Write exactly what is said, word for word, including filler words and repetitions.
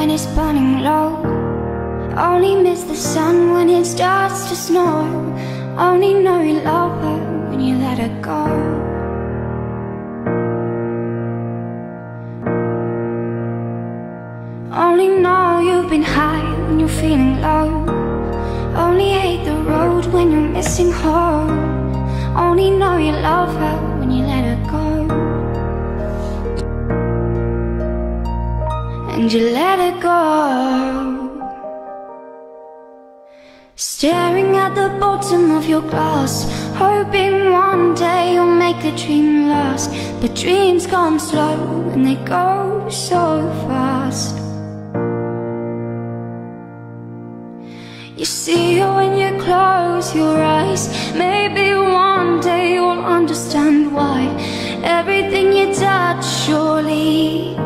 when it's burning low. Only miss the sun when it starts to snow. Only know you love her when you let her go. Only know you've been high when you're feeling low. Only hate the road when you're missing home. Only know you love her when you let her go. And you let her go. Staring at the bottom of your glass, hoping one day you'll make the dream last. But dreams come slow and they go so fast. You see her when you close your eyes. Maybe one day you'll understand why everything you touch surely